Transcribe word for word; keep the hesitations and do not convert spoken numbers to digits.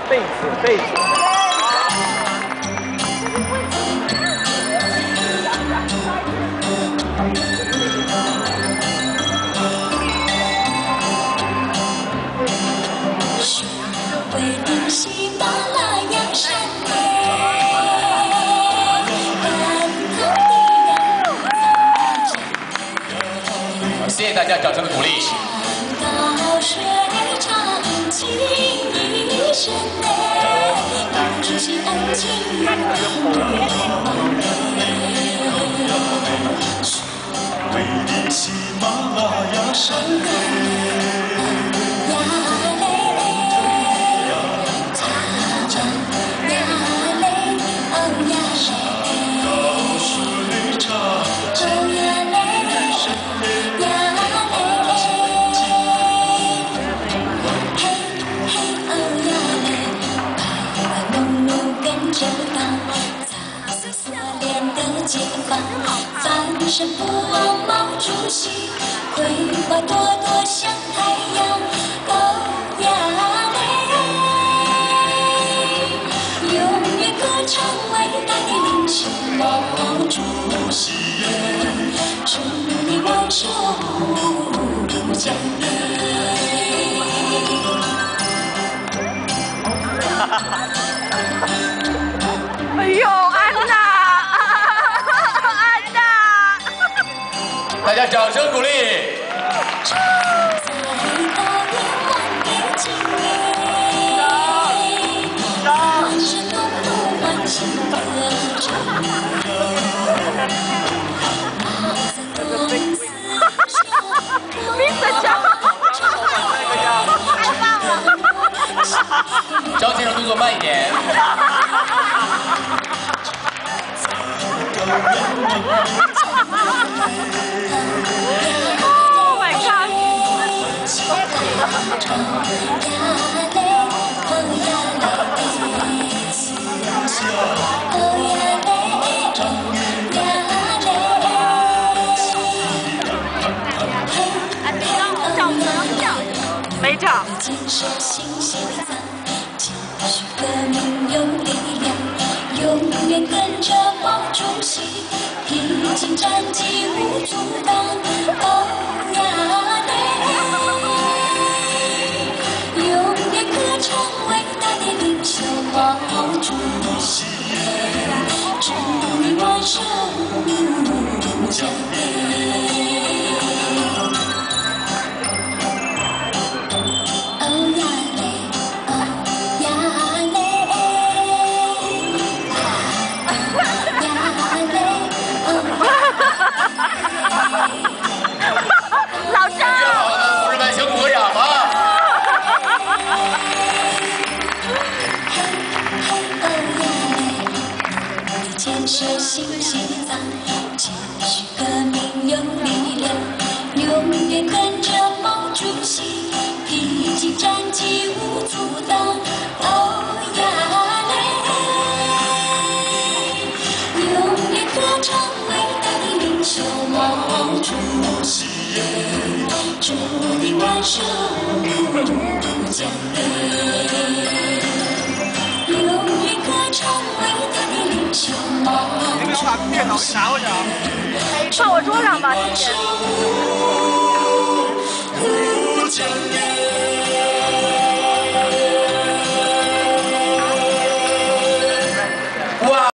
贝斯，贝斯。 位于喜马拉雅山谢谢大家掌声的鼓励。 高水长，情一生内，不知心安静于位于喜马拉雅山翻身不忘毛主席，葵花朵朵像太阳。哦呀嘞，永远歌唱伟大的领袖毛主席，祝你万寿无疆。 哎呦，安娜！ 大家掌声鼓励。 冰的枪，太棒了！ 张先生动作慢一点。 Oh my god！ 没唱。 建设新西藏，继续革命有力量，永远跟着毛主席，披荆斩棘无阻挡。哦呀嘞，永远歌唱伟大的领袖毛主席，祝你万寿无疆。 老张， 好的，同志们，请鼓个掌吧。 建设新西藏，继续革命有力量，永远跟着毛主席，披荆斩棘无阻挡。哦呀嘞，永远歌唱伟大的领袖毛主席。 祝你万寿无疆，永远歌唱伟大的领袖毛主席。 放我桌上吧，谢谢。 无疆。